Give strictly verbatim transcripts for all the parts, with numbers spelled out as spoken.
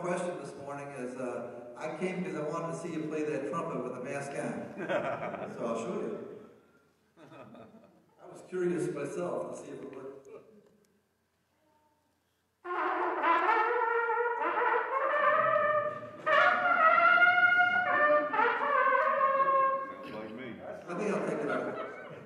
question this morning is, uh, I came because I wanted to see you play that trumpet with a mask on. So I'll show you. I was curious myself to see if it worked. Sounds like me. I think I'll take it out.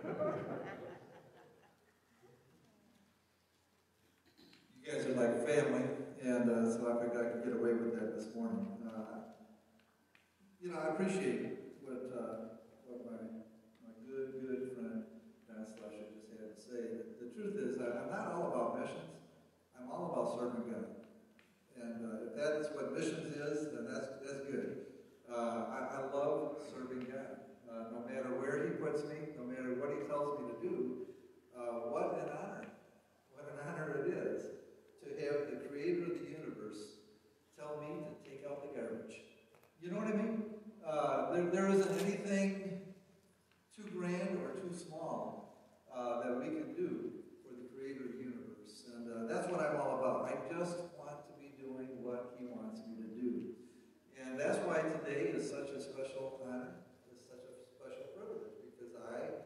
You guys are like family, and uh, so I figured I could get away with that this morning. Uh, you know, I appreciate what uh, what my my good good friend Dennis Slusher just had to say. The, the truth is, that I'm not all about missions. I'm all about serving God. And uh, if that is what missions is, then that's that's good. Uh, I, I love serving God. Uh, no matter where He puts me, no matter what He tells me to do, uh, what an honor. What an honor it is to have the Creator of the universe tell me to take out the garbage. You know what I mean? Uh, there, there isn't anything too grand or too small uh, that we can do for the Creator of the universe. And uh, that's what I'm all about. I just want to be doing what He wants me to do. And that's why today is such a special honor, is such a special privilege, because I,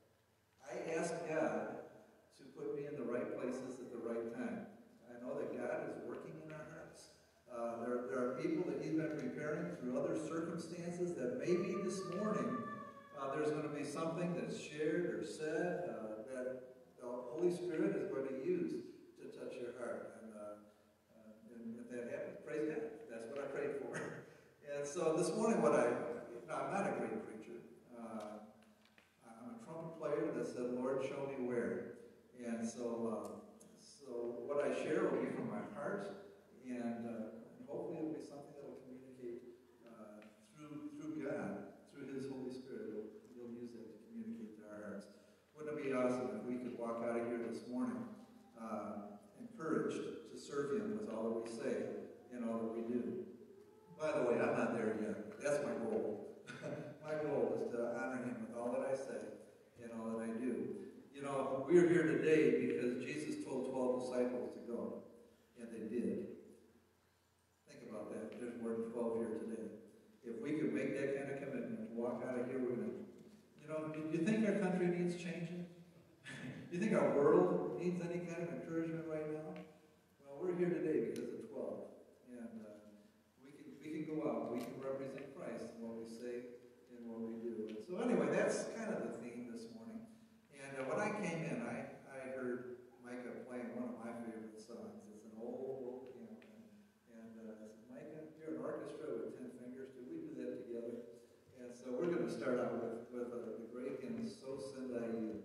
I ask God to put me in the right places at the right time. I know that God is working in our hearts. Uh, there, there are people that He's been preparing through other circumstances that maybe this morning uh, there's going to be something that's shared or said uh, that the Holy Spirit is going to use to touch your heart. And, uh, uh, and if that happens, praise God. That's what I prayed for. And so this morning, what I, you know, I'm not a great preacher. Uh, I'm a trumpet player that said, Lord, show me where. And so, uh, so what I share will be from my heart, and, uh, and hopefully it'll be something that will communicate uh, through through God, through His Holy Spirit. He'll, he'll use that to communicate to our hearts. Wouldn't it be awesome if we could walk out of here this morning uh, encouraged to serve Him with all that we say and all that we do? By the way, I'm not there yet. That's my goal. My goal is to honor Him with all that I say and all that I do. You know, we're here today because Jesus told twelve disciples to go, and they did. Think about that. There's more than twelve here today. If we could make that kind of commitment, walk out of here, we're going to, you know, do you think our country needs changing? Do you think our world needs any kind of encouragement right now? Well, we're here today because of twelve. And uh, we can we can go out. We can represent Christ in what we say and what we do. And so anyway, that's kind of the theme this morning. And uh, when I came in, I, I heard Micah playing one of my favorite songs. It's an old, old hymn. And uh, I said, Micah, you're an orchestra with ten fingers. Could we do that together? And so we're going to start out with, with uh, the great hymn, So Send I You.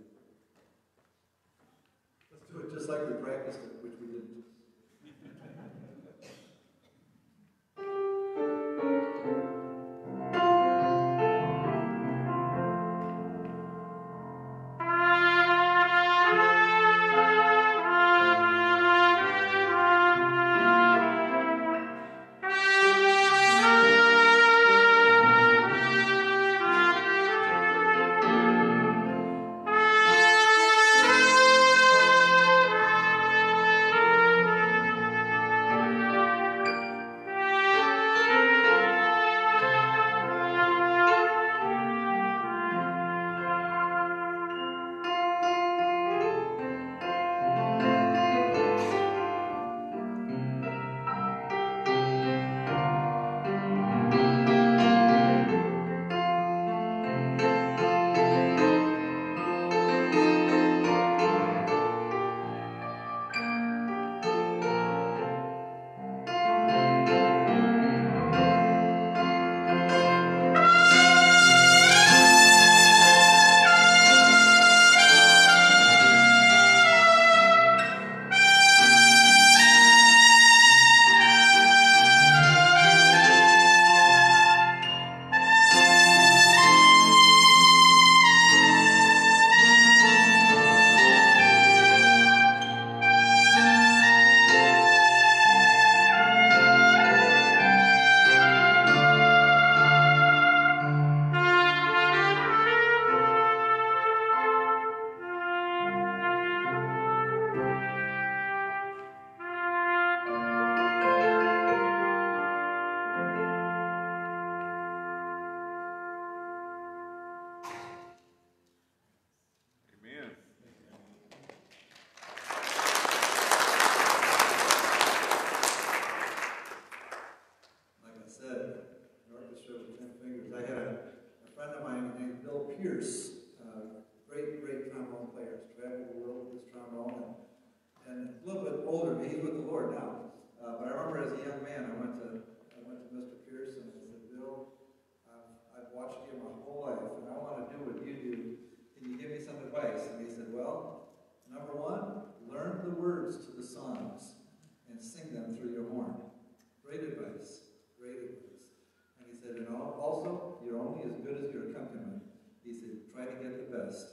Let's do it just like we practiced it, which we didn't. Thank you. older, he's with the Lord now. Uh, but I remember as a young man, I went to I went to Mister Pierce and I said, Bill, I've, I've watched you my whole life, and I want to do what you do. Can you give me some advice? And he said, well, number one, learn the words to the songs and sing them through your horn. Great advice. Great advice. And he said, and also, you're only as good as your accompaniment. He said, try to get the best.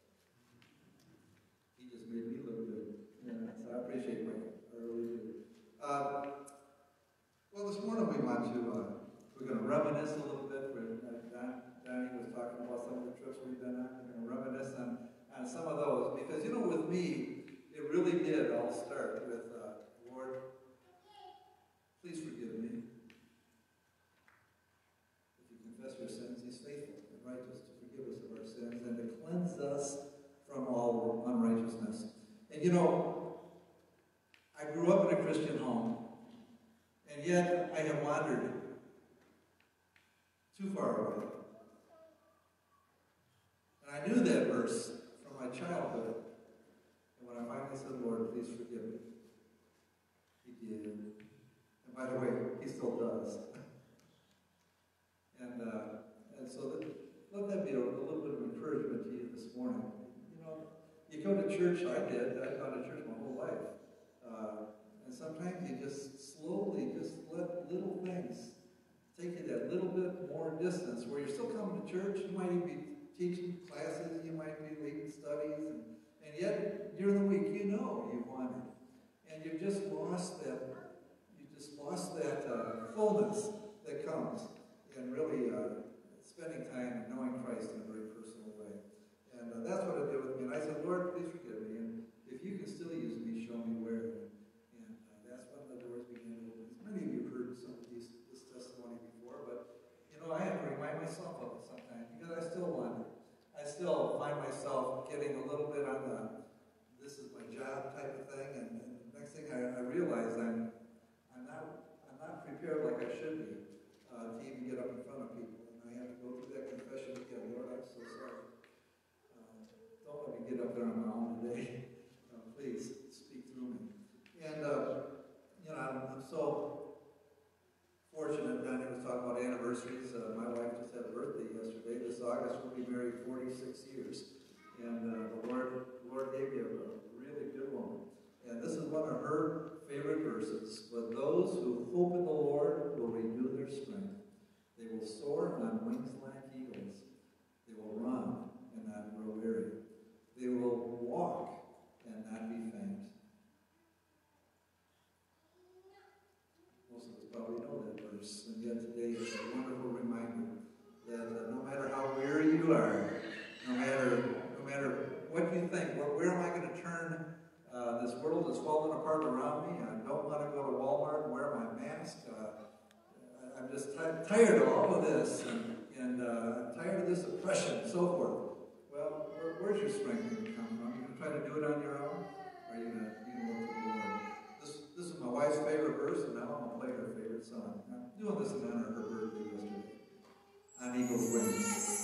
He just made me look good. Yeah, so I appreciate Mike. I really do. Uh, well, this morning we want to, uh, we're going to reminisce a little bit. Where uh, Don, Donnie was talking about some of the trips we've been on. We're going to reminisce on, on some of those. Because, you know, with me, it really did all start with, uh, Lord, please forgive me. If you confess your sins, he's faithful and righteous to forgive us of our sins and to cleanse us from all unrighteousness. And you know, I grew up in a Christian home, and yet I have wandered too far away. And I knew that verse from my childhood. And when I finally said, Lord, please forgive me, he did. And by the way, he still does. and uh, and so that, let that be a, a little bit of encouragement to you this morning. You know, you go to church, I did. I've gone to church my whole life. Uh, and sometimes you just slowly just let little things take you that little bit more distance where you're still coming to church. You might even be teaching classes. You might be leading studies. And, and yet, during the week, you know you've wandered. And you've just lost that, you just lost that uh, fullness that comes in really uh, spending time and knowing Christ in a very personal way. And uh, that's what it did with me. And I said, Lord, please forgive me. And if you can still use me, show me where. And uh, that's when the doors began to open. Many of you have heard some of these, this testimony before, but you know, I have to remind myself of it sometimes because I still wander. I still find myself getting a little bit on the this is my job type of thing, and, and the next thing I, I realize I'm I'm not I'm not prepared like I should be uh, to even get up in front of people, and I have to go through that confession again. Lord, I'm so sorry. Uh, don't let me get up there on my own today. Uh, please speak through me. And uh, you know, I'm, I'm so fortunate. Donnie was talking about anniversaries. Uh, my wife just had a birthday yesterday. This August we'll be married forty-six years, and uh, the Lord Lord gave me a, a really good woman. And this is one of her favorite verses. But those who hope in the Lord will renew their strength. They will soar on wings like eagles. They will run and not grow weary. They will walk and not be faint. Most of us probably know that verse, and yet today it's a wonderful reminder that uh, no matter how weary you are, no matter no matter what you think, where, where am I going to turn? Uh, this world is falling apart around me. I don't want to go to Walmart and wear my mask. Uh, I'm just tired of all of this, and, and uh, I'm tired of this oppression and so forth. Well, where, where's your strength going to come from? Are you going to try to do it on your own? Or are you going to look to the Lord? This, this is my wife's favorite verse, and now I'm going to play her favorite song. I'm doing this in honor of her birthday yesterday. On Eagle's Wings.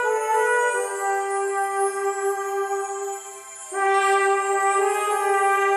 Thank you.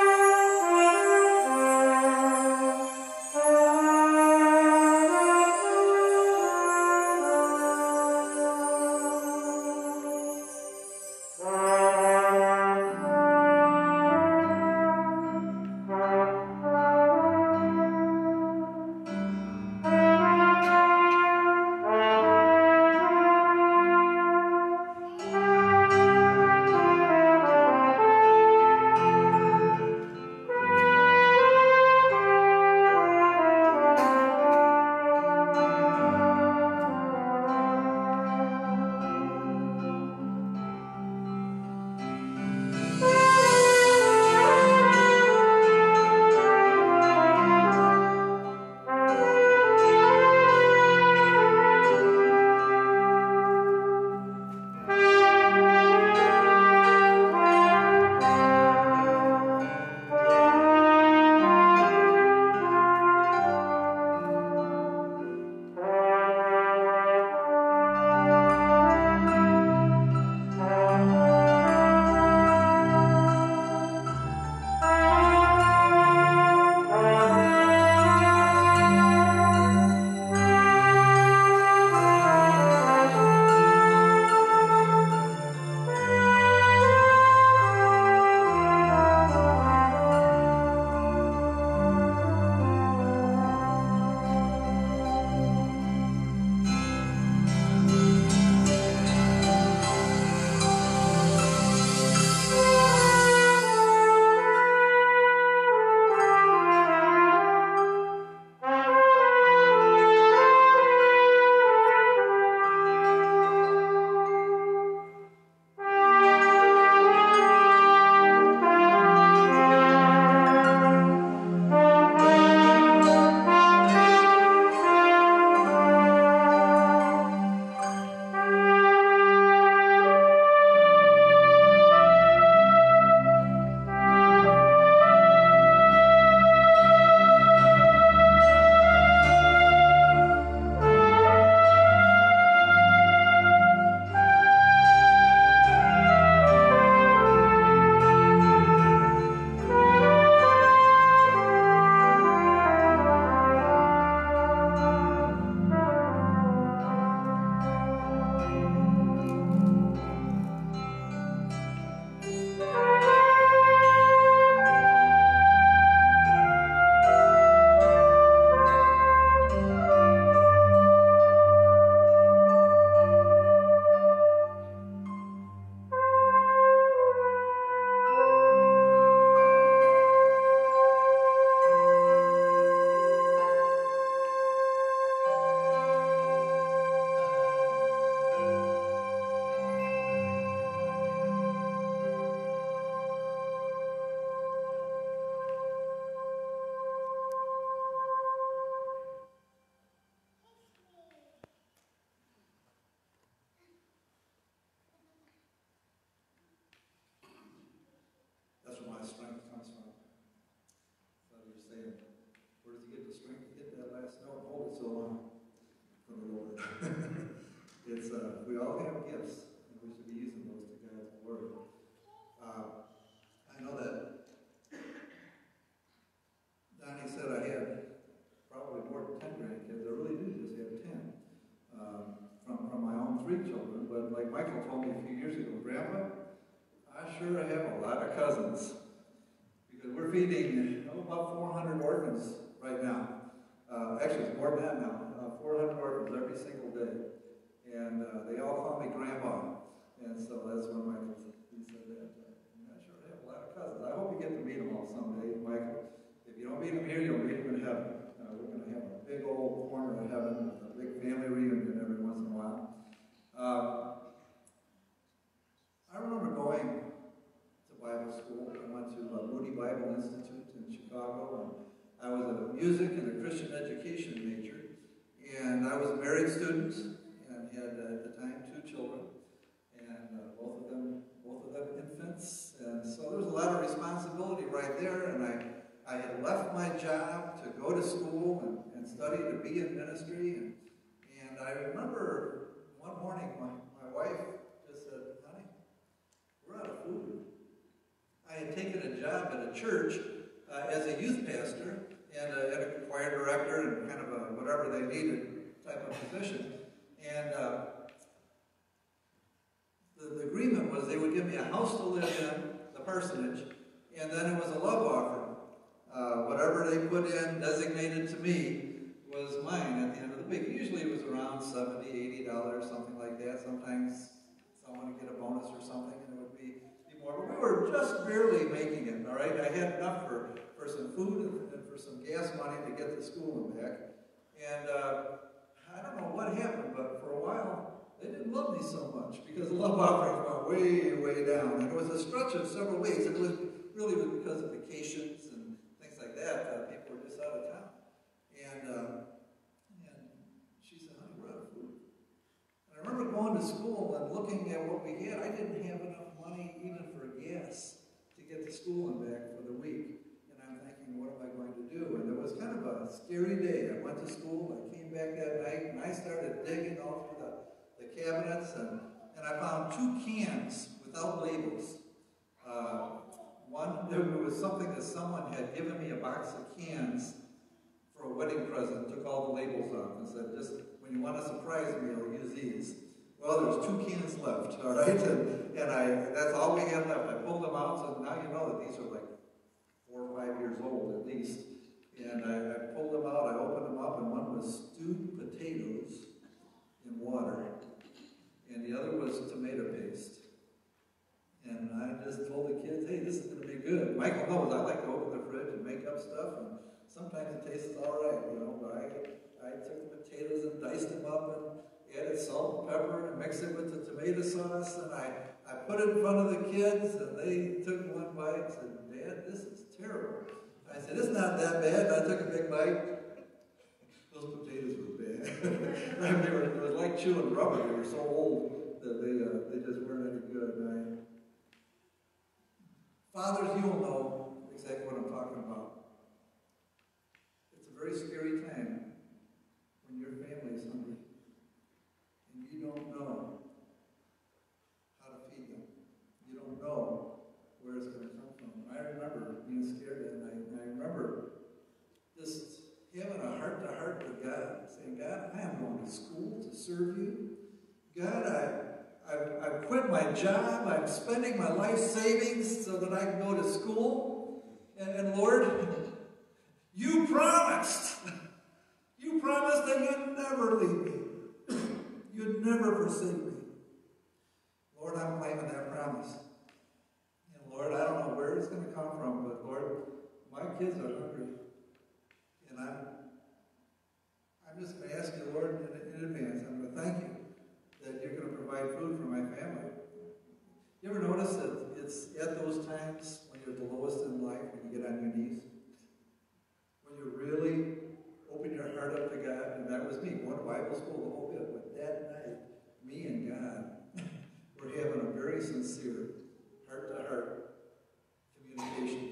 my strength comes from. So you're saying, where does he get the strength to get that last note and hold it so long? From the Lord. It's, uh, we all have gifts, and we should be using those to God's word. Uh, I know that Donnie said I had probably more than ten grandkids. I really do just have ten. Um, from, from my own three children, but like Michael told me a few years ago, Grandpa, I sure have a lot of cousins. Because we're feeding oh, about four hundred orphans right now. Uh, actually, it's more than that now. Uh, four hundred orphans every single day. And uh, they all call me Grandpa. And so that's when Michael he said that. Uh, I sure have a lot of cousins. I hope you get to meet them all someday, Michael. If you don't meet them here, you'll meet them in heaven. Uh, we're going to have a big old corner of heaven with a big family reunion every once in a while. Um, I remember going to Bible school. I went to uh, Moody Bible Institute in Chicago, and I was a music and a Christian education major. And I was a married student, and had uh, at the time two children, and uh, both of them, both of them infants. And so there was a lot of responsibility right there. And I, I had left my job to go to school and, and study to be in ministry. And, and I remember one morning my, my wife just said, "Honey, we're out of food." I had taken a job at a church uh, as a youth pastor and a, and a choir director and kind of a whatever they needed type of position. And uh, the, the agreement was they would give me a house to live in, the parsonage, and then it was a love offering. Uh, whatever they put in designated to me was mine at the end of the week. Usually it was around seventy dollars, eighty dollars, something like that. Sometimes someone would get a bonus or something, and it would be, be more. But we were just barely making it, all right? I had enough for, for some food and, and for some gas money to get to school and back. And uh, I don't know what happened, but for a while, they didn't love me so much because the love offerings went way, way down. And it was a stretch of several weeks. And it was really was because of vacations and things like that. Uh, people were just out of town. And, uh, and she said, "Honey, we're out of food." And I remember going to school and looking at what we had. I didn't have enough money even for gas to get to school and back for the week. And I'm thinking, what am I going to do? And it was kind of a scary day. I went to school, I came back that night, and I started digging all through the, the cabinets, and, and I found two cans without labels. Uh, one, there was something that someone had given me a box of cans for a wedding present, took all the labels off, and said, just when you want to surprise me, I'll use these. Well, there's two cans left, all right? And, and I that's all we had left. I pulled them out, so now you know that these are like four or five years old at least. And I, I pulled them out, I opened them up, and one was stewed potatoes in water, and the other was tomato paste. And I just told the kids, hey, this is going to be good. Michael knows I like to open the fridge and make up stuff, and sometimes it tastes all right, you know, but I, I took the potatoes and diced them up and added salt and pepper and mixed it with the tomato sauce, and I, I put it in front of the kids, and they took one bite and said, "Dad, this is terrible." I said, "It's not that bad." And I took a big bite. Those potatoes were bad. I mean, they were, it was like chewing rubber. They were so old that they, uh, they just weren't any good. And I, fathers, you will know exactly what I'm talking about. It's a very scary time when your family is hungry and you don't know how to feed them. You don't know where it's going to come from. I remember being scared that night, and I remember just having a heart-to-heart with God, saying, "God, I am going to school to serve you. God, I, I, I've quit my job. I'm spending my life savings so that I can go to school. And, and Lord, you promised. You promised that you'd never leave me. You'd never forsake me. Lord, I'm claiming that promise. And Lord, I don't know where it's going to come from, but Lord, my kids are hungry. And I'm, I'm just going to ask you, Lord, in, in advance, I'm going to thank you that you're going to provide food for my family." You ever notice that it's at those times when you're at the lowest in life, when you get on your knees? When you really open your heart up to God, and that was me, going to Bible school the whole bit, but that night, me and God were having a very sincere, heart-to-heart communication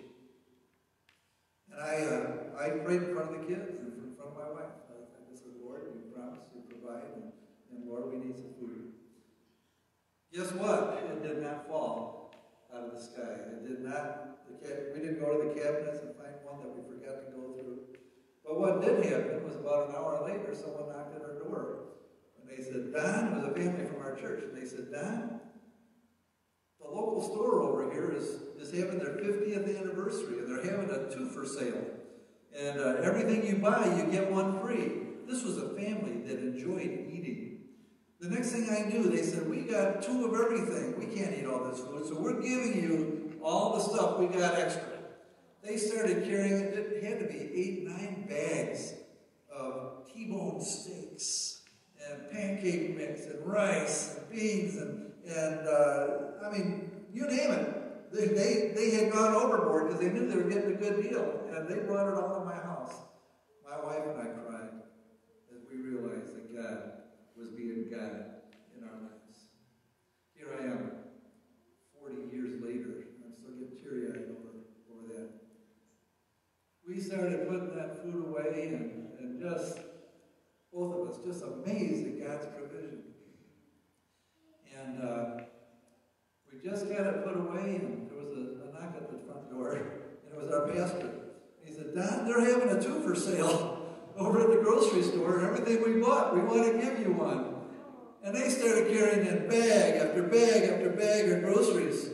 and, and Lord, we need some food. Guess what? It did not fall out of the sky. It did not, the cab, we didn't go to the cabinets and find one that we forgot to go through. But what did happen was about an hour later, someone knocked at our door. And they said, Don, it was a family from our church, and they said, Don, the local store over here is, is having their fiftieth anniversary, and they're having a two for sale. And uh, everything you buy, you get one free. This was a family that enjoyed eating. The next thing I knew, they said, we got two of everything. We can't eat all this food, so we're giving you all the stuff we got extra. They started carrying, it had to be eight, nine bags of T-bone steaks and pancake mix and rice and beans and, and uh, I mean, you name it. They, they, they had gone overboard because they knew they were getting a good deal, and they brought it all to my house. My wife and I cried as we realized that God was being God in our lives. Here I am, forty years later. I'm still getting teary-eyed over, over that. We started putting that food away and, and just, both of us, just amazed at God's provision. And uh, we just got it put away, and there was a, a knock at the front door, and it was our pastor. He said, Don, they're having a two for sale over at the grocery store, and everything we bought, we want to give you one. And they started carrying in bag after bag after bag of groceries.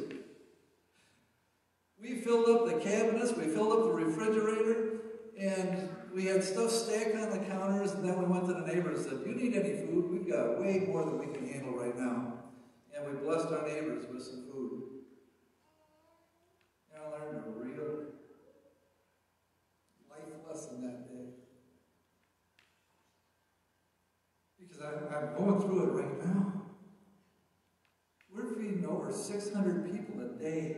We filled up the cabinets, we filled up the refrigerator, and we had stuff stacked on the counters, and then we went to the neighbors and said, do you need any food? We've got way more than we can handle right now. And we blessed our neighbors with some food. And I learned a real life lesson that day. Because I, I'm going through it right now. We're feeding over six hundred people a day.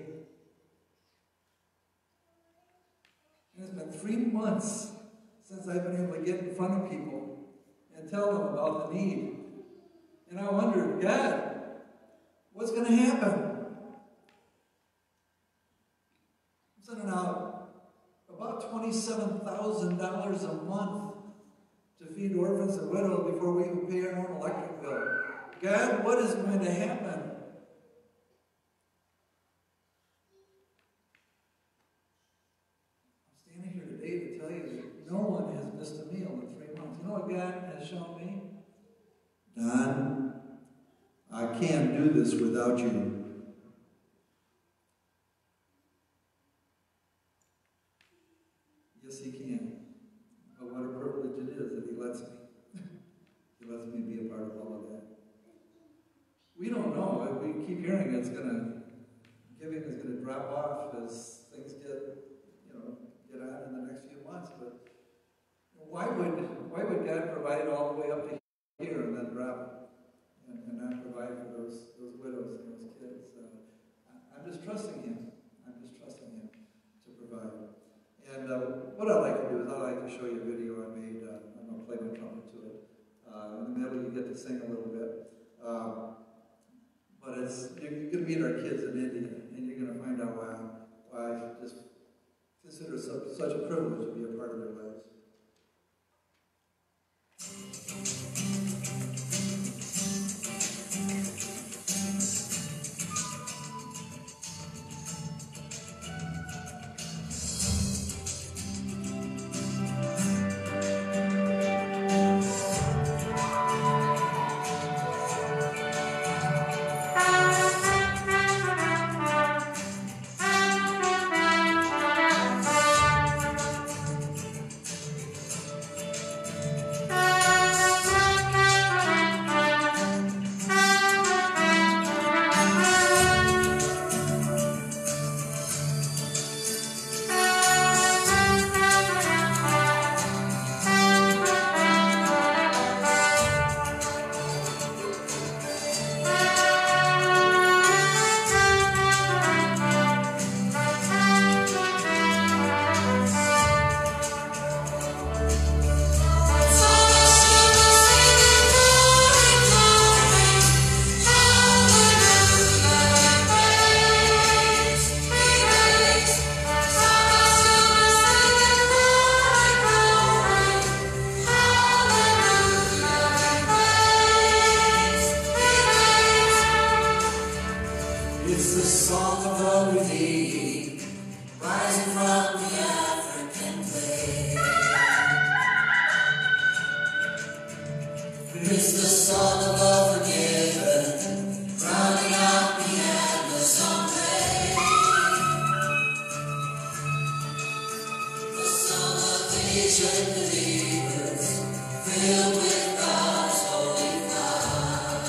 And it's been three months since I've been able to get in front of people and tell them about the need. And I wondered, God, what's going to happen? I'm sending out about twenty-seven thousand dollars a month to feed orphans and widows before we even pay our own electric bill. God, what is going to happen? I'm standing here today to tell you that no one has missed a meal in three months. You know what God has shown me? Don, I can't do this without you. Yes, he can. But what a privilege it is that he lets me. He lets me be a part of all of that. We don't know. We keep hearing it's going to, giving is going to drop off as things get, you know, get on in the next few months. But why would, why would God provide it all the way up to here and then drop it? And, and not provide for those, those widows and those kids. Uh, I'm just trusting him. I'm just trusting him to provide. And uh, what I'd like to do is I'd like to show you a video I made. Uh, I'm going to play my trumpet to it. Uh, in the middle, you get to sing a little bit. Um, but it's you're, you're going to meet our kids in India, and you're going to find out why, why I just consider it such, such a privilege to be a part of their lives. It's the song of the redeemed, rising from the African clay. It's the song of the forgiven, drowning out the Amazon rain. The song of ancient believers, filled with God's holy fire.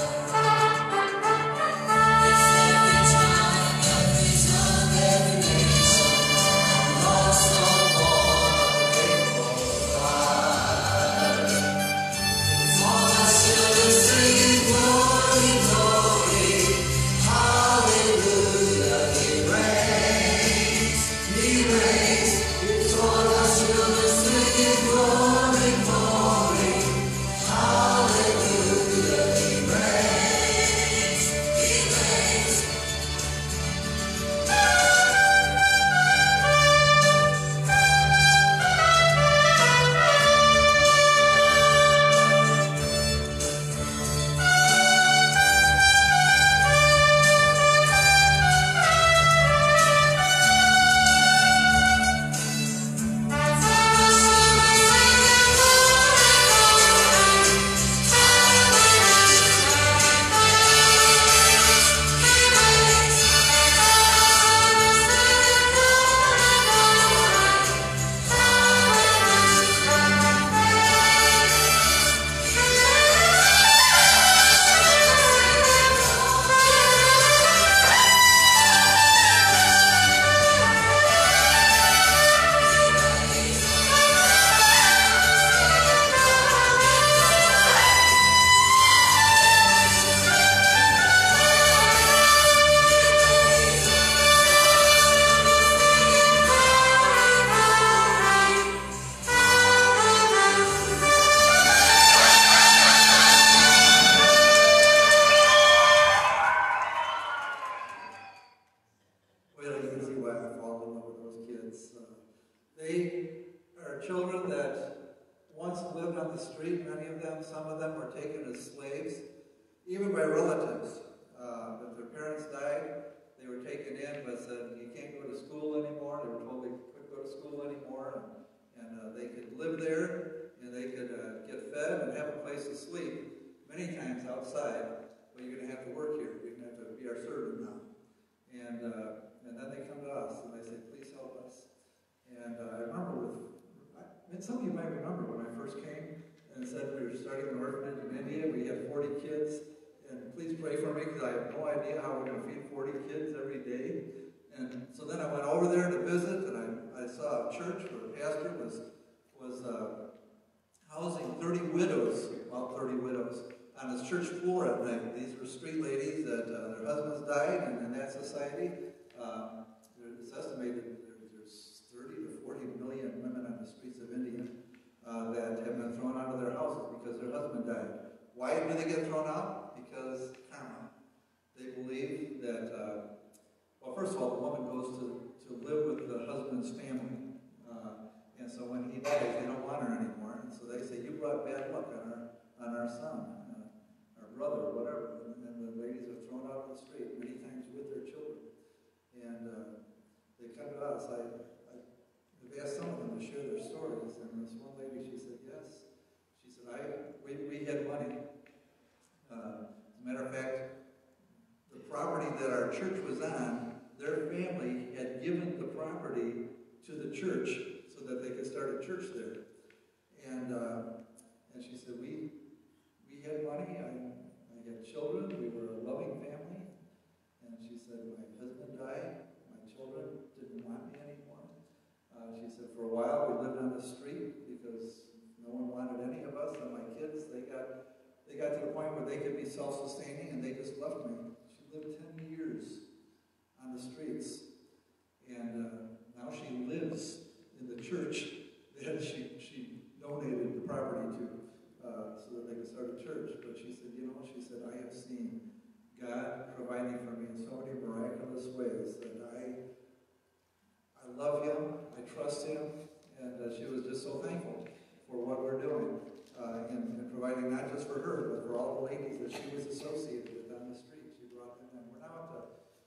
It's every time, every tongue, every nation, a lost song born, faithful God. All our children singing glory, glory, hallelujah, He reigns, He reigns. It's all our children singing glory, glory, hallelujah, He reigns, He reigns. Well, you can see why I fall in love with those kids. Uh, they are children that once lived on the street. Many of them, some of them were taken as slaves, even by relatives. Uh, but their parents died, they were taken in, but said, you can't go to school anymore. They were told they couldn't go to school anymore. And, and uh, they could live there, and they could uh, get fed and have a place to sleep, many times outside. But you're going to have to work here. You're going to have to be our servant now. And, uh, and then they come to us, and they say, please help us. And uh, I remember with, I mean, some of you might remember when I first came and said we were starting an orphanage in India. We had forty kids, and please pray for me because I have no idea how we're going to feed forty kids every day. And so then I went over there to visit, and I, I saw a church where the pastor was, was uh, housing thirty widows, well, thirty widows, on his church floor at night. These were street ladies that uh, their husbands died, and in that society, uh, it's estimated there's thirty to forty million women on the streets of India uh, that have been thrown out of their houses because their husband died. Why do they get thrown out? Because karma. They believe that, uh, well, first of all, the woman goes to, to live with the husband's family. Uh, and so when he dies, they don't want her anymore. And so they say, you brought bad luck on our, on our son, uh, our brother, or whatever. And, and the ladies are thrown out on the street, many times with their children. And uh, they come to us. I, I, I've asked some of them to share their stories. And this one lady, she said, yes. She said, I, we, we had money. Uh, as a matter of fact, the property that our church was on, their family had given the property to the church so that they could start a church there. And uh, and she said, we we had money, I, I had children, we were a loving family. And she said, my husband died, my children didn't want me anymore. Uh, she said, for a while we lived on the street because no one wanted any of us, and my kids, they got They got to the point where they could be self-sustaining, and they just left me. She lived ten years on the streets, and uh, now she lives in the church that she, she donated the property to uh, so that they could start a church. But she said, you know, she said, I have seen God providing for me in so many miraculous ways that I, I love Him, I trust Him, and uh, she was just so thankful for what we're doing. Uh, and, and providing not just for her, but for all the ladies that she was associated with on the street. She brought them in. We're now up to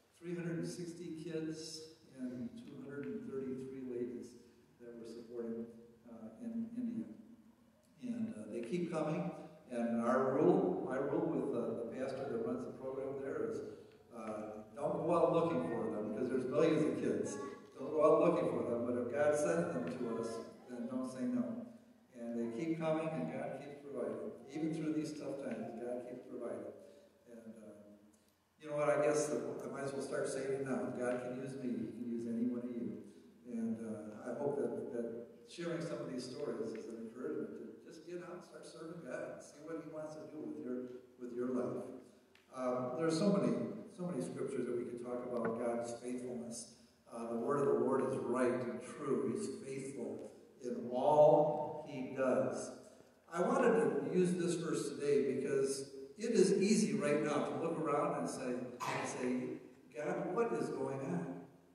sixty kids and two hundred thirty-three ladies that we're supporting uh, in India. And uh, they keep coming, and our rule, my rule with uh, the pastor that runs the program there is uh, don't go out looking for them, because there's millions of kids. Don't go out looking for them, but if God sends them to us, then don't say no. And they keep coming, and God keeps providing. Even through these tough times, God keeps providing. And uh, you know what, I guess I might as well start saying it now. God can use me, He can use any one of you. And uh, I hope that, that sharing some of these stories is an encouragement to just get out and start serving God. See what He wants to do with your with your life. Um, there are so many, so many scriptures that we could talk about God's faithfulness. Uh, the word of the Lord is right and true. He's faithful in all He does. I wanted to use this verse today because it is easy right now to look around and say, and say, God, what is going on?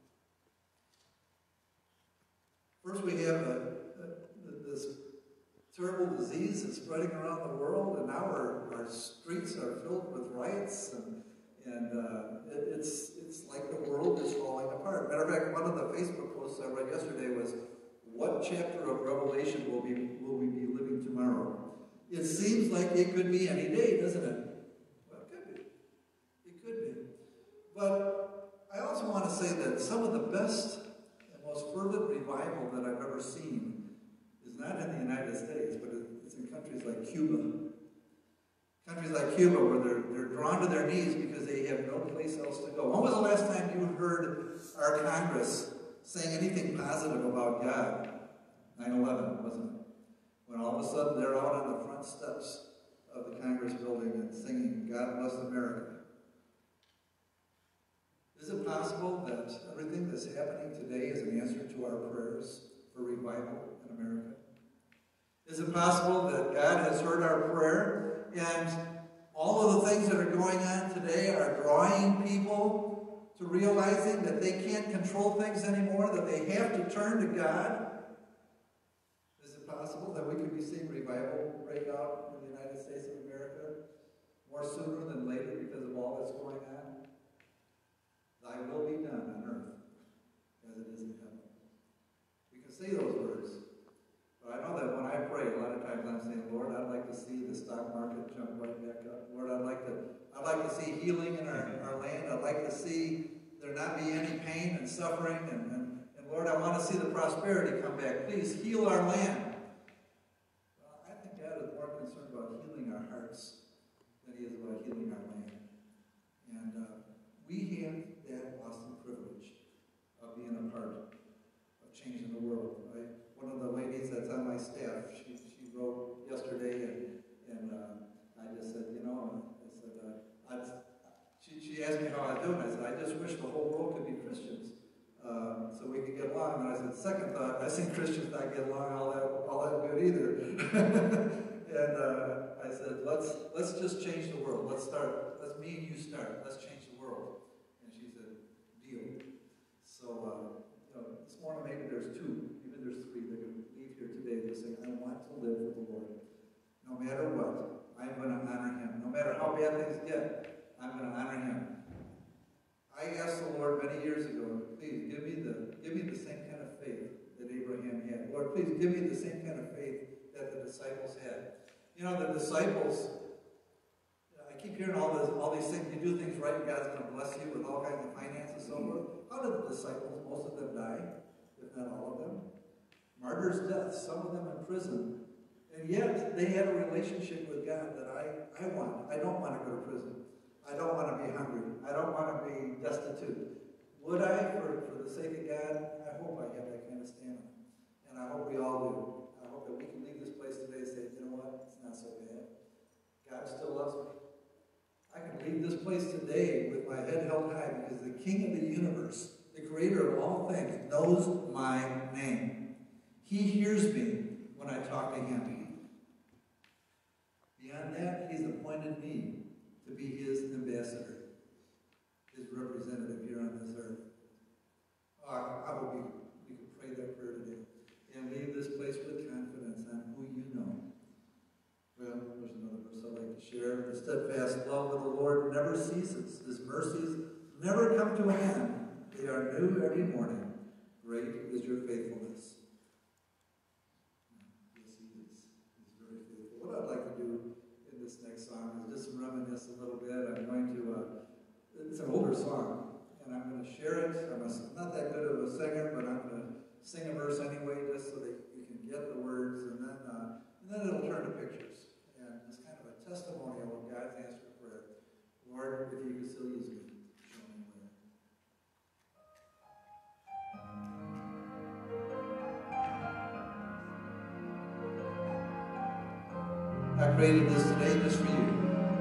First we have a, a, this terrible disease that's spreading around the world, and now our, our streets are filled with riots, and, and uh, it, it's, it's like the world is falling apart. Matter of fact, one of the Facebook posts I read yesterday was, what chapter of Revelation will, be, will we be living tomorrow? It seems like it could be any day, doesn't it? Well, it could be. It could be. But I also want to say that some of the best and most fervent revival that I've ever seen is not in the United States, but it's in countries like Cuba. Countries like Cuba where they're, they're drawn to their knees because they have no place else to go. When was the last time you heard our Congress saying anything positive about God? nine eleven, wasn't it? When all of a sudden they're out on the front steps of the Congress building and singing, God bless America. Is it possible that everything that's happening today is an answer to our prayers for revival in America? Is it possible that God has heard our prayer and all of the things that are going on today are drawing people to realizing that they can't control things anymore, that they have to turn to God? Is it possible that we could be seeing revival break out in the United States of America more sooner than later because of all that's going on? Thy will be done on earth as it is in heaven. We can say those words, but I know that when I pray, a lot of times I'm saying, Lord, I'd like to see the stock market jump right back up. Lord, I'd like to, I'd like to see healing in our, our land. I'd like to see there not be any pain and suffering. And, and, and Lord, I want to see the prosperity come back. Please heal our land. Well, I think God is more concerned about healing our hearts than He is about healing our land. And uh, we have that awesome privilege of being a part of changing the world. I, one of the ladies that's on my staff, she, she wrote yesterday, and, and uh, I just said, you know, I said, uh, I'd, she, she asked me how I was doing. I said, I just wish the whole world could be Christians, um, so we could get along. And I said, second thought, I seen Christians not get along all that all that good either. And uh, I said, let's let's just change the world. Let's start. Let's me and you start. Let's change the world. And she said, deal. So uh, you know, this morning maybe there's two, maybe there's three that can leave here today that say, I want to live for the Lord. No matter what, I'm going to honor Him. No matter how bad things get, I'm going to honor Him. I asked the Lord many years ago, please give me the give me the same kind of faith that Abraham had. Lord, please give me the same kind of faith that the disciples had. You know, the disciples, I keep hearing all this, all these things. You do things right, and God's going to bless you with all kinds of finances and so forth. How did the disciples, most of them die, if not all of them? Martyrs' deaths, some of them in prison. And yet, they had a relationship with God that I, I want. I don't want to go to prison. I don't want to be hungry. I don't want to be destitute. Would I, for, for the sake of God? I hope I have that kind of stamina. And I hope we all do. I hope that we can leave this place today and say, you know what? It's not so bad. God still loves me. I can leave this place today with my head held high because the King of the universe, the creator of all things, knows my name. He hears me when I talk to Him. Beyond that, He's appointed me to be His ambassador, His representative here on this earth. Oh, I hope we, we can pray that prayer today and leave this place with confidence on who you know. Well, there's another verse I'd like to share. The steadfast love of the Lord never ceases. His mercies never come to an end. They are new every morning. Great is your faithfulness. Yes, he is. He's very faithful. What I'd like to do in this next song is just reminisce a little bit. I'm going to, uh, it's an older song, and I'm going to share it. I'm, a, I'm not that good of a singer, but I'm going to sing a verse anyway, just so that you can get the words, and then, uh, and then it'll turn to pictures. And it's kind of a testimonial of God's answer to prayer. Lord, if you could still use me, show me where. I created this today just for you.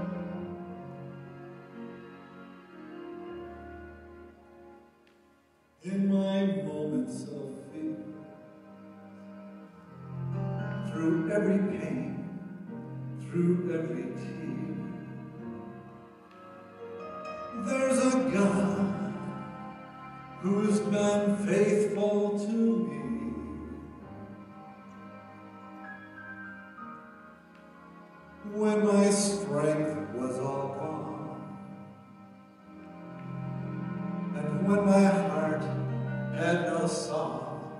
In my moments of fear, through every pain, through every tear, there's a God who's been faithful to me. When my strength was all gone, and when my heart had no song,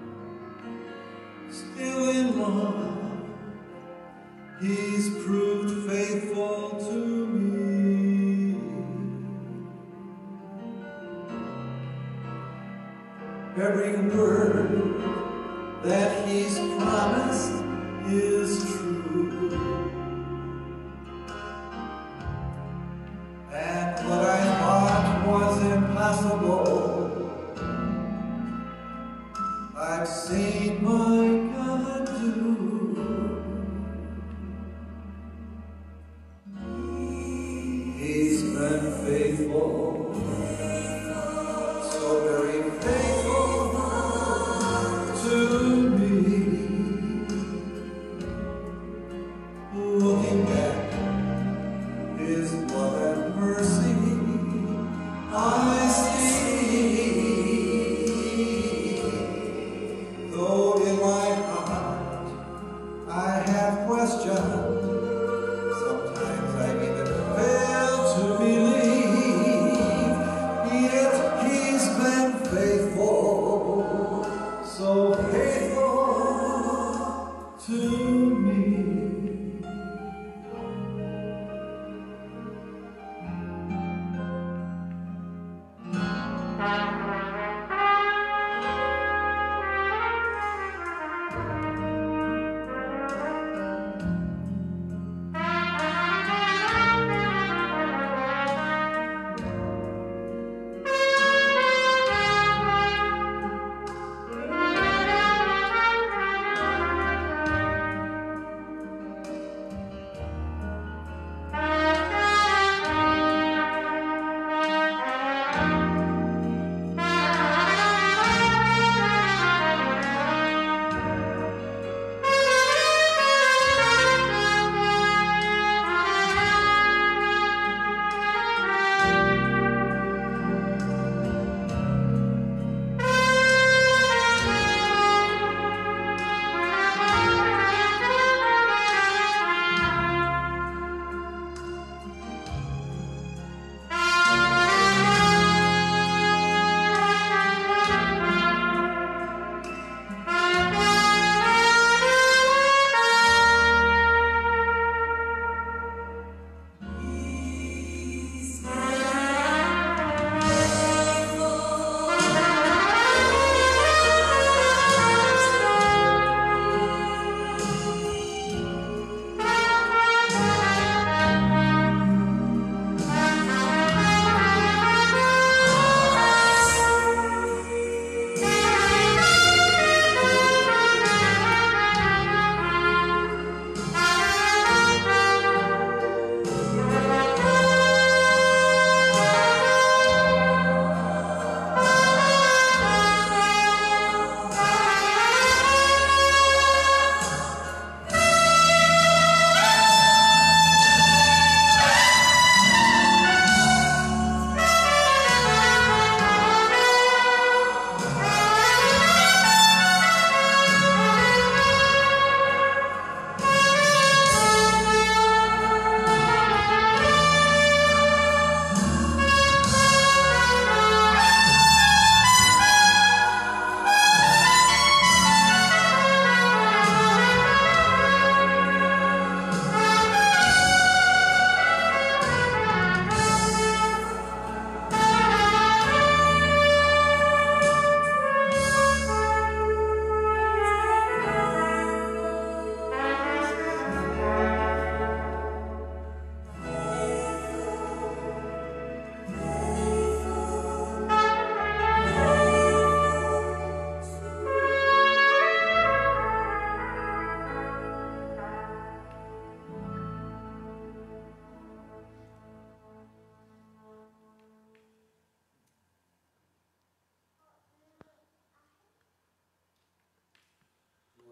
still in love, He's proved faithful to me. Every word that He's promised is true. And what I thought was impossible, I've seen my God do. He's been faithful, so very faithful to me. Looking back, His love and mercy I see, though in my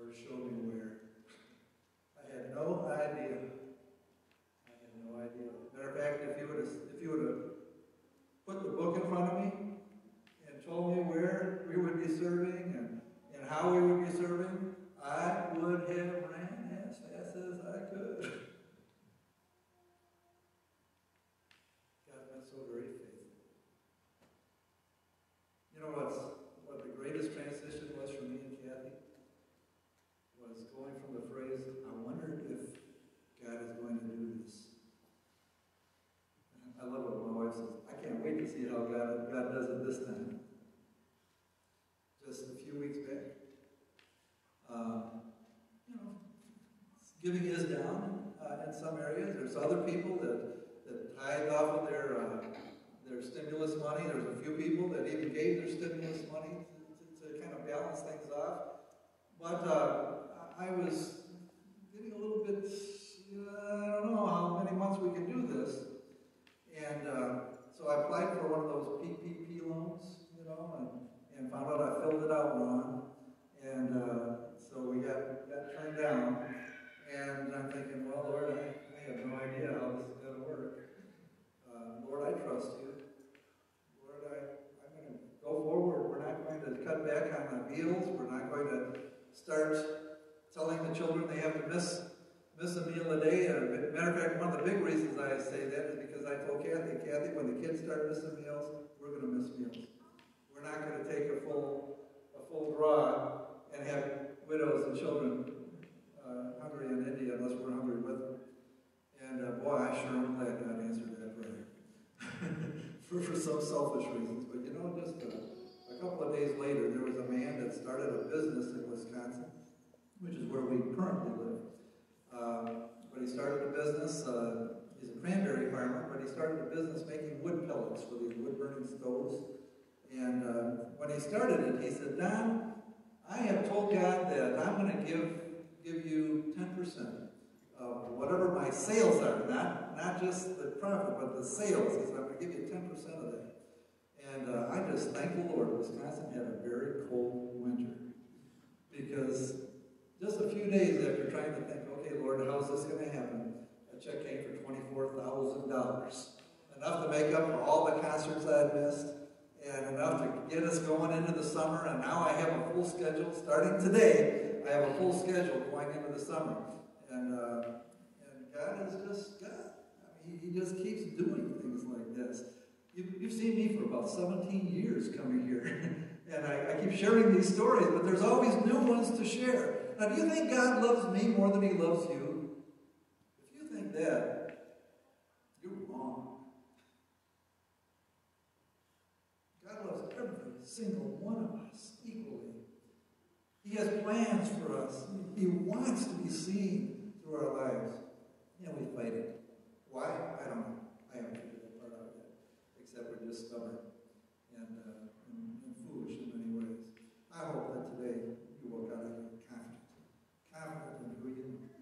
Lord, show me where. I had no idea. I had no idea. Matter of fact, if you would have, if you would have put the book in front of me and told me where we would be serving and, and how we would be serving, I would have ran as fast as I could. God's been so very faithful. You know what's what the greatest transition was for me and Kathy? Was going from the phrase, I wondered if God is going to do this. I love what my wife says. I can't wait to see how God, God does it this time. Just a few weeks back. Um, you know, giving is down uh, in some areas. There's other people that, that tithe off of their, uh, their stimulus money. There's a few people that even gave their stimulus money to, to, to kind of balance things off. But uh, I was getting a little bit, uh, I don't know how many months we can do this. And uh, so I applied for one of those P P P loans, you know, and, and found out I filled it out wrong. And uh, so we got, got turned down. And I'm thinking, well, Lord, I, I have no idea how this is going to work. Uh, Lord, I trust you. Lord, I, I'm going to go forward. We're not going to cut back on the meals. We're not going to start telling the children they have to miss miss a meal a day. Uh, matter of fact, one of the big reasons I say that is because I told Kathy, Kathy, when the kids start missing meals, we're going to miss meals. We're not going to take a full a full draw and have widows and children uh, hungry in India unless we're hungry with them. And uh, boy, I sure am glad God answered that prayer for, for some selfish reasons. But you know, just a, a couple of days later, there was a man that started a business in Wisconsin, which is where we currently live. Uh, but he started a business, uh, he's a cranberry farmer, but he started a business making wood pellets for these wood-burning stoves. And uh, when he started it, he said, Don, I have told God that I'm going to give give you ten percent of whatever my sales are, not, not just the profit, but the sales. He said, I'm going to give you ten percent of that. And uh, I just thank the Lord, Wisconsin had a very cold winter. Because just a few days after trying to think, okay, Lord, how's this going to happen? A check came for twenty-four thousand dollars. Enough to make up for all the concerts I'd missed, and enough to get us going into the summer. And now I have a full schedule. Starting today, I have a full schedule going into the summer. And, uh, and God is just God. I mean, he, he just keeps doing things like this. You've, you've seen me for about seventeen years coming here. And I, I keep sharing these stories, but there's always new ones to share. Now, do you think God loves me more than he loves you? If you think that, you're wrong. God loves every single one of us equally. He has plans for us. He wants to be seen through our lives. And we fight it. Why? I don't know. I haven't figured that part out yet. Except we're just stubborn and, uh, and, and foolish in many ways. I hope that today you walk out of here confident. Confident in who you are.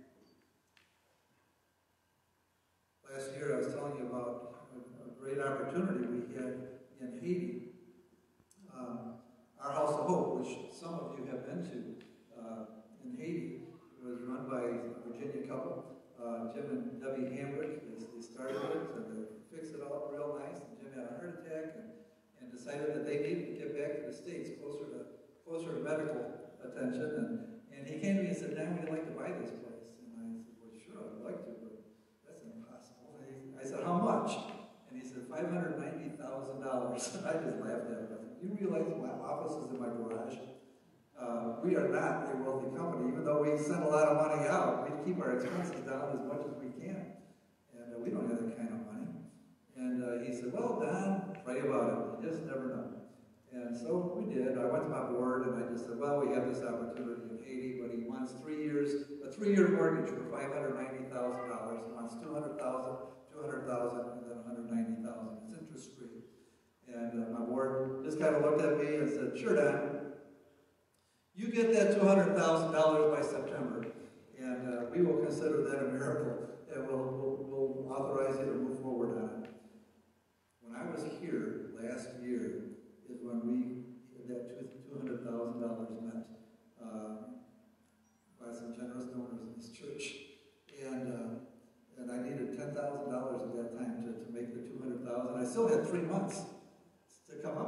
Last year I was telling you about a, a great opportunity we had in Haiti. Um, our House of Hope, which some of you have been to uh, in Haiti, was run by a Virginia couple, uh, Jim and Debbie Hambrick. They, they started it and they fixed it all up real nice. And Jim had a heart attack and, and decided that they needed to get back to the States, closer to closer to medical attention. And, and he came to me and said, Dan, would you like to buy this place? And I said, well, sure, I'd like to, but that's impossible. And he, I said, how much? And he said, five hundred ninety thousand dollars. I just laughed at him. I said, you realize my office is in my garage? Uh, we are not a wealthy company. Even though we send a lot of money out, we keep our expenses down as much as we can. And uh, we don't have that kind of money. And uh, he said, well, Don, pray about it. You just never know. And so we did. I went to my board and I just said, well, we have this opportunity in Haiti, but he wants three years, a three-year mortgage for five hundred ninety thousand dollars. He wants two hundred thousand dollars, two hundred thousand dollars, and then one hundred ninety thousand dollars. It's interest-free. And uh, my board just kind of looked at me and said, sure, Don. You get that two hundred thousand dollars by September, and uh, we will consider that a miracle, and we'll, we'll, we'll authorize you to move forward on it. When I was here last year is when we that two hundred thousand dollars met. Uh,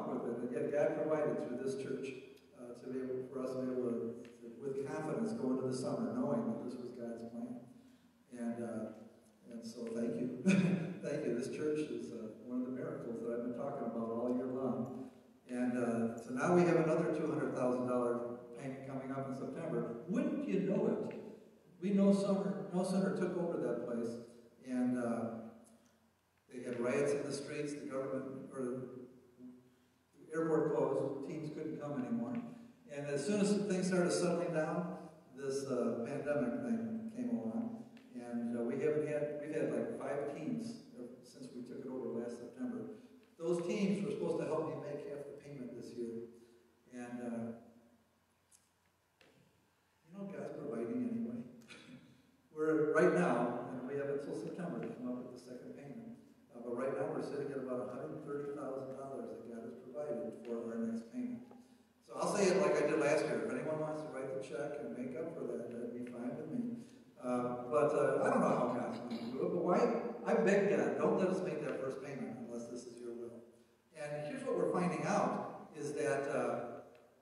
up with it, and yet God provided through this church uh, to be able, for us to be able to, to, with confidence, go into the summer, knowing that this was God's plan. And uh, and so thank you. Thank you. This church is uh, one of the miracles that I've been talking about all year long. And uh, so now we have another two hundred thousand dollars payment coming up in September. Wouldn't you know it? We no sooner, no sooner took over that place, and uh, they had riots in the streets, the government, or the airport closed, teams couldn't come anymore. And as soon as things started settling down, this uh, pandemic thing came along. And uh, we haven't had, we've had like five teams since we took it over last September. Those teams were supposed to help me make half the payment this year. And, uh, you know, God's providing anyway. We're, right now, and we have until September to come up with the second payment. Uh, but right now we're sitting at about one hundred thirty thousand dollars that God has provided for our next payment. So I'll say it like I did last year. If anyone wants to write the check and make up for that, that'd be fine with me. Uh, but uh, I don't know how God's going to do it, but why? I beg God, don't let us make that first payment unless this is your will. And here's what we're finding out, is that uh,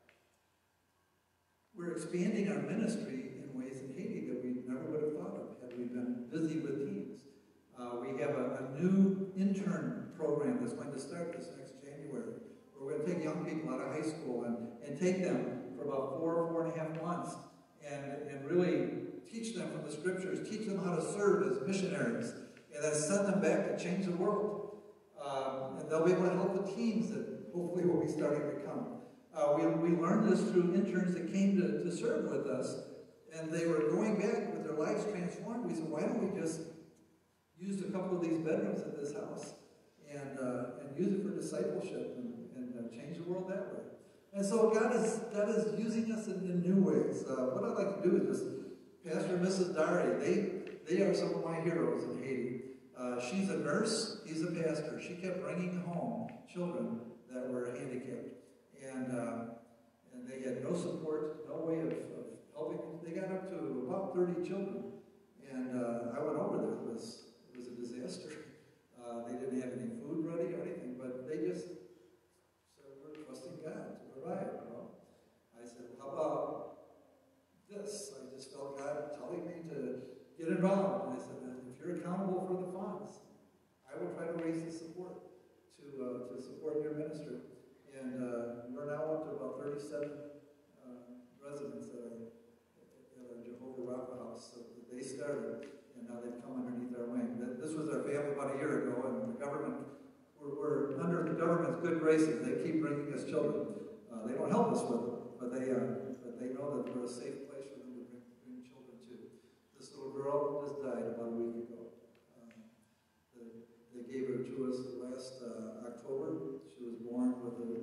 we're expanding our ministry in ways in Haiti that we never would have thought of had we been busy with teams. Uh, we have a, a new intern program that's going to start this next January, where we're going to take young people out of high school and, and take them for about four, four and a half months and, and really teach them from the scriptures, teach them how to serve as missionaries, and then send them back to change the world. Um, and they'll be able to help the teams that hopefully will be starting to come. Uh, we, we learned this through interns that came to, to serve with us, and they were going back with their lives transformed. We said, why don't we just use a couple of these bedrooms at this house and, uh, and use it for discipleship and, and uh, change the world that way. And so God is, God is using us in, in new ways. Uh, what I'd like to do is just, Pastor and Missus Dari, they, they are some of my heroes in Haiti. Uh, she's a nurse, he's a pastor. She kept bringing home children that were handicapped. And, uh, and they had no support, no way of, of helping. They got up to about thirty children. And uh, I went over there. It was, it was a disaster. Uh, they didn't have any food ready or anything, but they just said, we're trusting God to provide. You know? I said, well, how about this? I just felt God telling me to get involved. And I said, if you're accountable for the funds, I will try to raise the support to, uh, to support your ministry. And uh, we're now up to about thirty-seven uh, residents that are at our Jehovah Rapha house. So they started, and now they've come underneath our wing. This was our family about a year ago, and the government, we're, we're under the government's good graces. They keep bringing us children. Uh, they don't help us with them, but they, uh, but they know that we're a safe place for them to bring, bring children to. This little girl just died about a week ago. Um, the, they gave her to us last uh, October. She was born with a,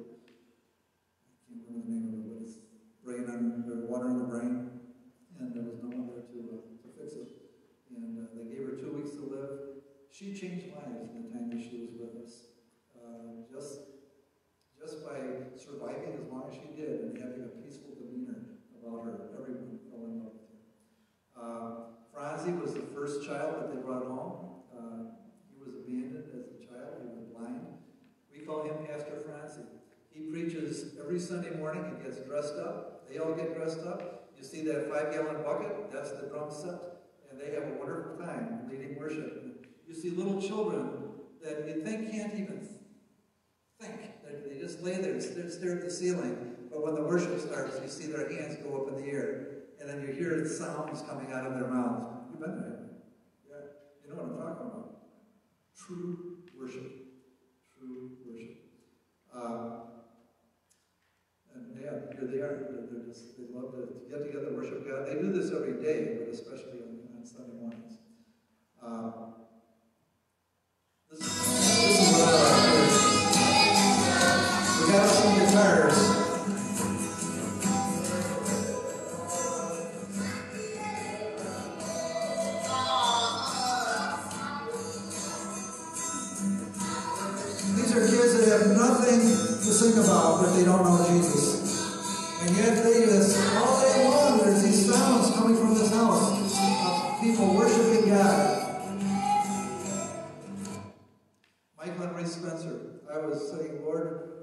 I can't remember the name of it, but it's brain on, or water in the brain, and there was no one there to, uh, to fix it. And uh, they gave her two weeks to live. She changed lives in the time that she was with us. Uh, just, just by surviving as long as she did and having a peaceful demeanor about her, everyone fell in love with her. Uh, Franzi was the first child that they brought home. Uh, he was abandoned as a child. He was blind. We call him Pastor Franzi. He preaches every Sunday morning. He gets dressed up. They all get dressed up. You see that five-gallon bucket? That's the drum set. And they have a wonderful time leading worship. And you see little children that you think can't even think. They just lay there and stare at the ceiling. But when the worship starts, you see their hands go up in the air. And then you hear sounds coming out of their mouths. You've been there. Yeah. You know what I'm talking about. True worship. True worship. Uh, and yeah, here they are. They're, they're just, they love to, to get together, worship God. They do this every day, but especially on, on Sunday mornings. Uh, this, is, this is what I like to do. We got some guitars. These are kids that have nothing to sing about if they don't know Jesus. And yet they just, all day long, there's these sounds coming from this house of people worshiping God. Michael Henry Spencer, I was saying, Lord,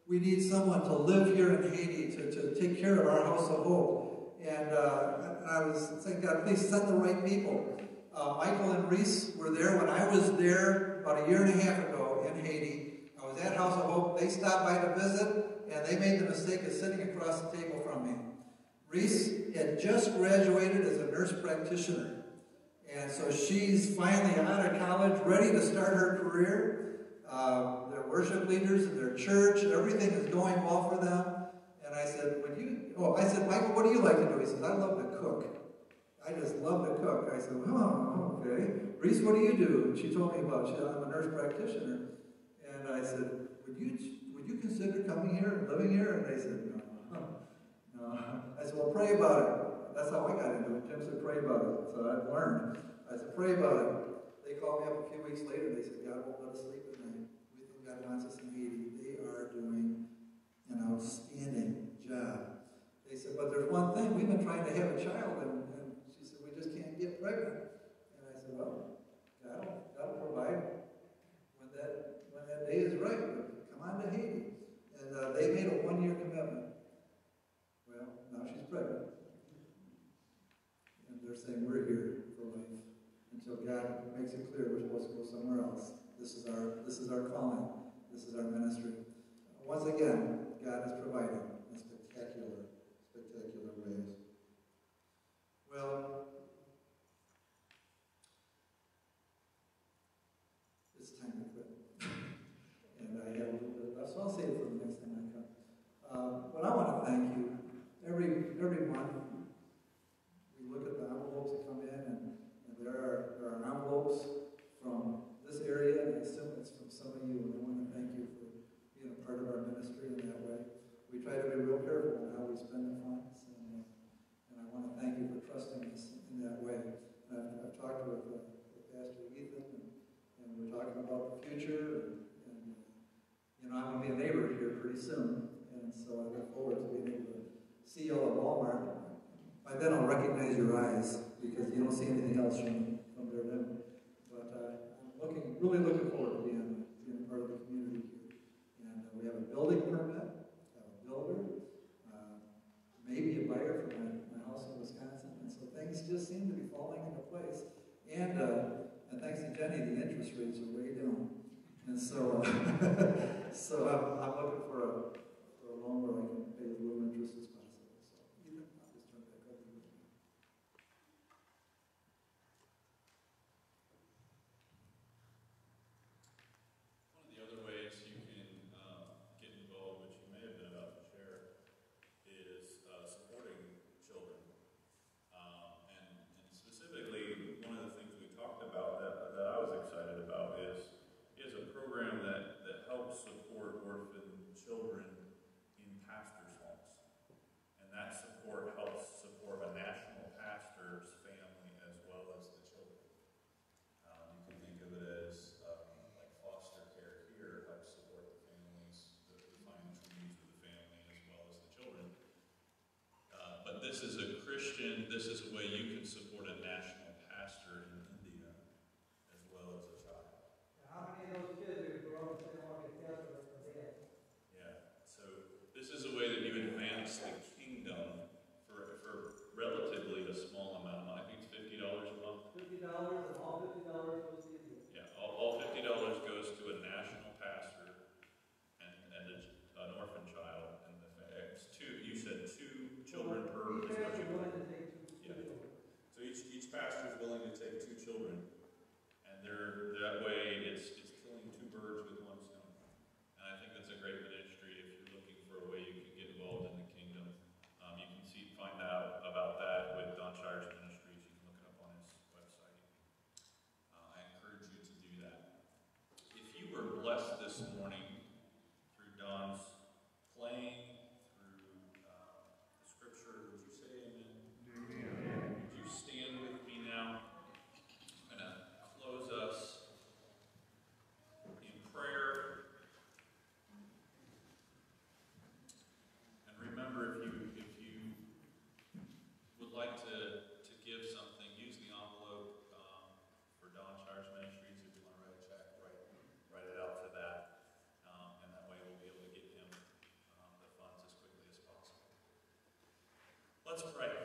we need someone to live here in Haiti to, to take care of our house of hope. And, uh, and I was saying, God, please send the right people. Uh, Michael and Reese were there when I was there about a year and a half ago in Haiti. I was at House of Hope. They stopped by to visit, and they made the mistake of sitting across the table from me. Reese had just graduated as a nurse practitioner. And so she's finally out of college, ready to start her career. Uh, they're worship leaders in their church. Everything is going well for them. And I said, would you, oh, I said, Michael, what do you like to do? He says, I love to cook. I just love to cook. I said, oh, okay. Reese, what do you do? And she told me about, she, I'm a nurse practitioner. And I said, would you, would you consider coming here and living here? And they said, no. no. I said, well, pray about it. That's how I got into it. Jim said, pray about it. So I've learned. I said, pray about it. They called me up a few weeks later. They said, God won't let us sleep at night. We think God wants us in Haiti. They are doing an outstanding job. They said, but there's one thing. We've been trying to have a child, and, and she said, we just can't get pregnant. And I said, well, God will, God will provide when that, when that day is right. But come on to Haiti. And uh, they made a one-year commitment. Well, now she's pregnant. And they're saying, we're here for life. Until God makes it clear we're supposed to go somewhere else. This is our, this is our calling. This is our ministry. Once again, God is providing in spectacular, spectacular ways. Well, it's time to quit. And I have a little bit left, so I'll save it for the next time I come. Uh, but I want to thank you. Every every month, we look at the envelopes that come in, and, and there are there are envelopes from this area, and I assume it's from some of you. And I want to thank you for being a part of our ministry in that way. We try to be real careful in how we spend the funds, and, uh, and I want to thank you for trusting us in that way. And I've, I've talked with, uh, with Pastor Ethan, and, and we're talking about the future. And, and you know, I'm going to be a neighbor here pretty soon, and so I look forward to being able to see y'all at Walmart. By then I'll recognize your eyes, because you don't see anything else from, from there then. But uh, I'm looking, really looking forward to being, being part of the community here. And uh, we have a building permit, have a builder, uh, maybe a buyer for my, my house in Wisconsin. And so things just seem to be falling into place. And, uh, and thanks to Jenny, the interest rates are way down. And so, uh, so I'm, I'm looking for a, for a loan where I can pay as little interest as possible. So, Ethan, I'll just turn it back over to you. One of the other ways you can uh, get involved, which you may have been about to share, is uh, supporting children. Um, and, and specifically, one of the things we talked about that, that I was excited about is, is a program that, that helps support orphan children in pastors' homes. And that support helps support a national pastor's family as well as the children. Um, you can think of it as um, like foster care here helps support the families, the, the financial needs of the family as well as the children. Uh, but this is a Christian, this is a way you can support a national pastor in India as well as a child. How many of those kids are grown up and say, I want to get Catholic or dad? Yeah, so this is a way that you advance the kingdom for, for relatively a small amount of money. I think it's fifty dollars a month. Fifty dollars, and all fifty dollars goes to India. Yeah, all, all fifty dollars goes to a national pastor and, and a, an orphan child. And the, it's two, you said two children per. Each is what pastor you- willing to take two, two Yeah. children. So each, each pastor is willing to take two children, and they're, that way it's, it's killing two birds with one stone. And I think that's a great ministry if you're looking for a way you can get involved in the kingdom. Um, you can see, find out about that with Don Shire's ministries. You can look it up on his website. Uh, I encourage you to do that. If you were blessed this morning through Don's playing, through uh, the scripture, would you say amen? Would you stand with me now? And Let's pray.